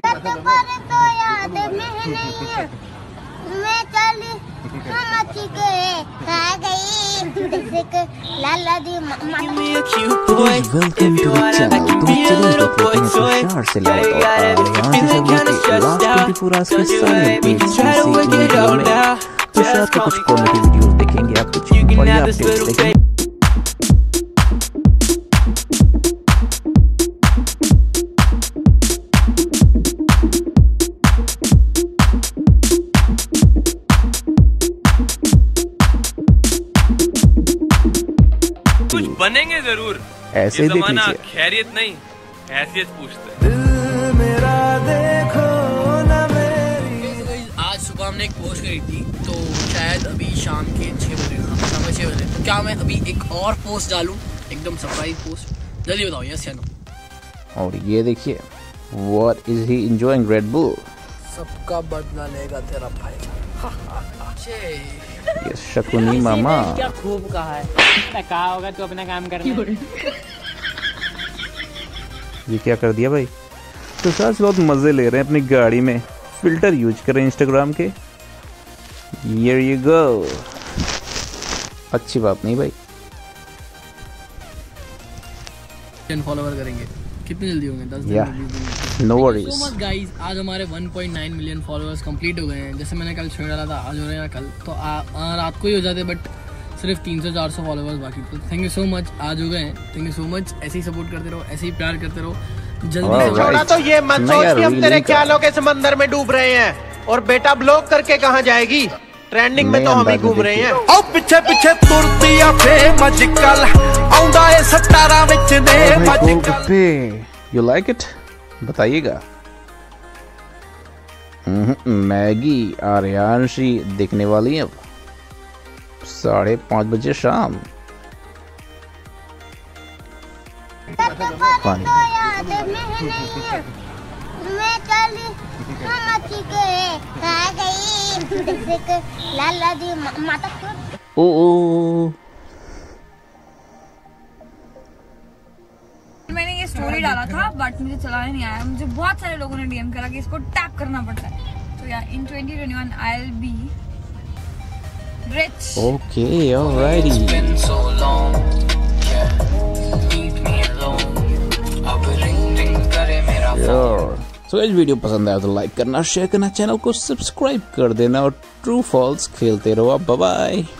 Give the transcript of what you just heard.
पर तो याद में नहीं है, मैं चली मची के खा गई लाला दी वेलकम टू द चैनल। तो चलिए देखते हैं तुषार से लौट और यहाँ से लास्ट 24 आवर्स के सारे पेज वीडियो में तुषार के कुछ कॉमेडी वीडियोस देखेंगे, आप कुछ बढ़िया अपडेट्स देखेंगे। कुछ बनेंगे जरूर, ऐसे देख लीजिए। खैरियत नहीं हैसियत पूछते हैं। मेरा देखो ना मेरी। आज सुबह हमने एक पोस्ट करी थी, तो शायद अभी शाम के 6 बजे, शाम के 6 बजे, तो क्या मैं अभी एक और पोस्ट डालूं, एकदम सरप्राइज पोस्ट? जल्दी बताओ, यस या नो। और ये देखिए, what is he enjoying Red Bull. सबका बदला लेगा तेरा भाई। ये शकुनी मामा। क्या खूब कहा है, मैं कहा होगा तो अपना काम करना। ये क्या कर दिया भाई? तो साथ बहुत मजे ले रहे हैं अपनी गाड़ी में, फिल्टर यूज करें इंस्टाग्राम के। Here you go। अच्छी बात नहीं भाई। फॉलोवर करेंगे, कितने जल्दी होंगे? 10 दिन। No worries. So much guys, आज हमारे 1.9 मिलियन फॉलोअर्स कंप्लीट हो गए हैं। जैसे मैंने कल छोड़ डाला था, आज हो रहे हैं कल, तो रात को ही हो जाते, बट सिर्फ 300-400 फॉलोअर्स बाकी। तो थैंक यू सो मच, आज हो गए हैं। थैंक यू सो मच, ऐसे ही सपोर्ट करते रहो, ऐसे ही प्यार करते रहो। जल्दी से छोड़ा तो ये मत सोच कि हम तेरे ख्यालों के समंदर में डूब रहे हैं, और बेटा ब्लॉग करके कहाँ जाएगी, ट्रेंडिंग में तो हम ही घूम रहे हैं। और पीछे पीछे तुरती आ फे मजिकल आउंदा ए 17 विच ने मजिकल। You like it? बताइएगा। मैगी आर्यांशी देखने वाली है अब 5:30 बजे शाम। पर तो याद में नहीं है, मैं चली मची के खा गई लाला दी माता। ओ मैंने ये स्टोरी डाला था, बट मुझे चलाने नहीं आया। मुझे बहुत सारे लोगों ने डीएम करा कि इसको टैप करना पड़ता है। तो यार in 2021 I will be rich. Okay, alrighty. तो इस वीडियो पसंद आया तो लाइक करना, शेयर करना, चैनल को सब्सक्राइब कर देना और ट्रू फॉल्स खेलते रहो। Bye bye.